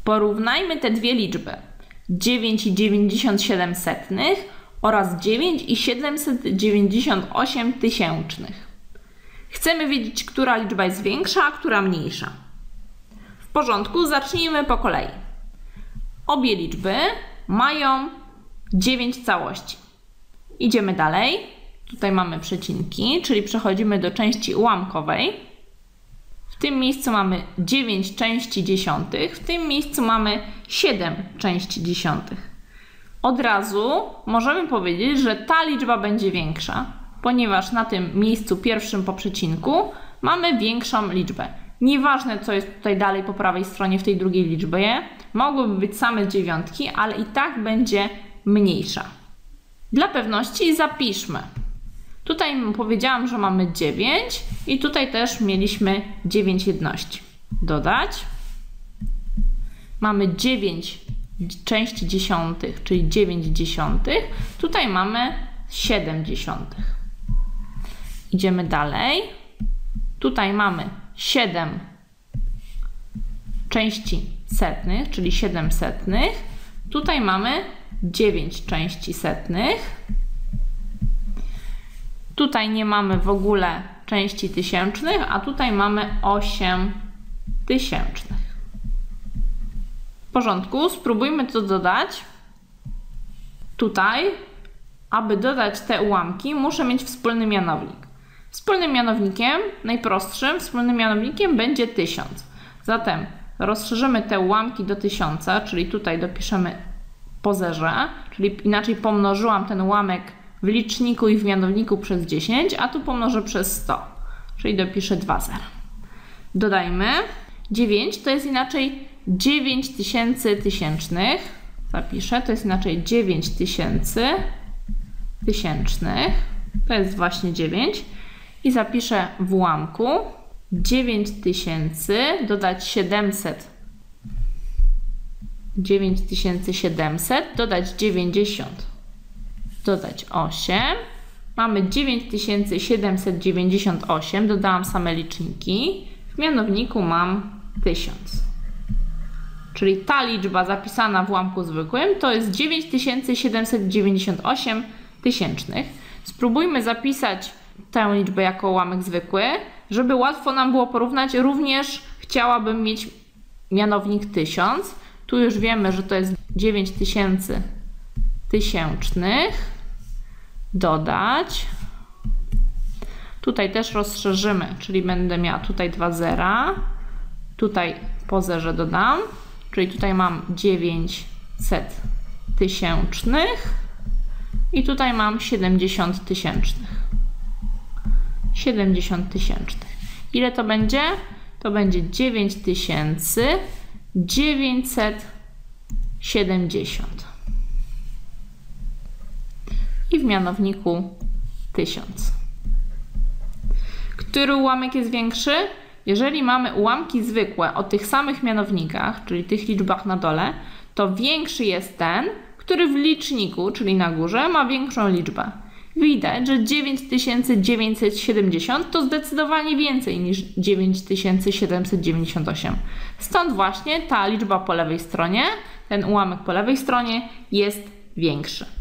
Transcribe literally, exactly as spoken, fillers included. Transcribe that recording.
Porównajmy te dwie liczby. dziewięć i dziewięćdziesiąt siedem setnych oraz dziewięć i siedemset dziewięćdziesiąt osiem tysięcznych. Chcemy wiedzieć, która liczba jest większa, a która mniejsza. W porządku, zacznijmy po kolei. Obie liczby mają dziewięć całości. Idziemy dalej. Tutaj mamy przecinki, czyli przechodzimy do części ułamkowej. W tym miejscu mamy dziewięć części dziesiątych, w tym miejscu mamy siedem części dziesiątych. Od razu możemy powiedzieć, że ta liczba będzie większa, ponieważ na tym miejscu pierwszym po przecinku mamy większą liczbę. Nieważne, co jest tutaj dalej po prawej stronie w tej drugiej liczbie, mogłyby być same dziewiątki, ale i tak będzie mniejsza. Dla pewności zapiszmy. Tutaj powiedziałam, że mamy dziewięć i tutaj też mieliśmy dziewięć jedności. Dodać. Mamy dziewięć części dziesiątych, czyli dziewięć dziesiątych. Tutaj mamy siedem dziesiątych. Idziemy dalej. Tutaj mamy siedem części setnych, czyli siedem setnych. Tutaj mamy dziewięć części setnych. Tutaj nie mamy w ogóle części tysięcznych, a tutaj mamy osiem tysięcznych. W porządku, spróbujmy to dodać. Tutaj, aby dodać te ułamki, muszę mieć wspólny mianownik. Wspólnym mianownikiem, najprostszym wspólnym mianownikiem będzie tysiąc. Zatem rozszerzymy te ułamki do tysiąca, czyli tutaj dopiszemy po zerze, czyli inaczej pomnożyłam ten ułamek w liczniku i w mianowniku przez dziesięć, a tu pomnożę przez sto, czyli dopiszę dwa zera. Dodajmy. dziewięć to jest inaczej dziewięć tysięcy tysięcznych. Zapiszę, to jest inaczej dziewięć tysięcy tysięcznych. To jest właśnie dziewięć. I zapiszę w ułamku dziewięć tysięcy dodać siedemset. dziewięć tysięcy siedemset dodać dziewięćdziesiąt. Dodać osiem. Mamy dziewięć tysięcy siedemset dziewięćdziesiąt osiem. Dodałam same liczniki. W mianowniku mam tysiąc. Czyli ta liczba zapisana w ułamku zwykłym to jest dziewięć tysięcy siedemset dziewięćdziesiąt osiem tysięcznych. Spróbujmy zapisać tę liczbę jako ułamek zwykły. Żeby łatwo nam było porównać, również chciałabym mieć mianownik tysiąc. Tu już wiemy, że to jest dziewięć tysięcy tysięcznych. Dodać. Tutaj też rozszerzymy, czyli będę miała tutaj dwa zera. Tutaj po zerze dodam, czyli tutaj mam dziewięćset tysięcznych i tutaj mam siedemdziesiąt tysięcznych. siedemdziesiąt tysięcznych. Ile to będzie? To będzie dziewięć tysięcy dziewięćset siedemdziesiąt. I w mianowniku tysiąc. Który ułamek jest większy? Jeżeli mamy ułamki zwykłe o tych samych mianownikach, czyli tych liczbach na dole, to większy jest ten, który w liczniku, czyli na górze, ma większą liczbę. Widać, że dziewięć tysięcy dziewięćset siedemdziesiąt to zdecydowanie więcej niż dziewięć tysięcy siedemset dziewięćdziesiąt osiem. Stąd właśnie ta liczba po lewej stronie, ten ułamek po lewej stronie jest większy.